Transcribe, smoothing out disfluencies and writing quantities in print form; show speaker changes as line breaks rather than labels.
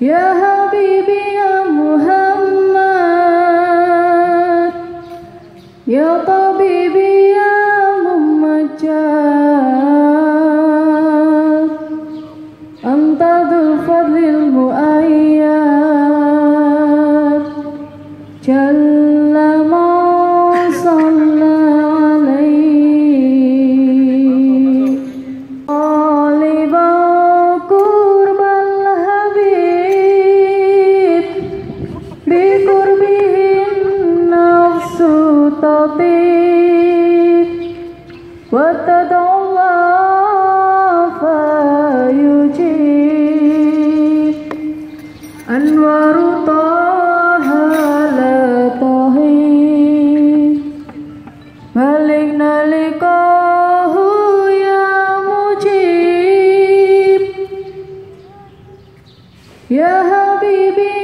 Ya Habibi ya Muhammad, ya Tabibi ya Mumajjad, Anta dzul fadlil mu'ayyad, Jalla ma shalla alaihi, Qaliba qurbal habib, bi qurbihin nafsu tatib, wa tad'ullah fayujib, anwaru taha la tahib, balik nalikahu ya mujib, ya Habibi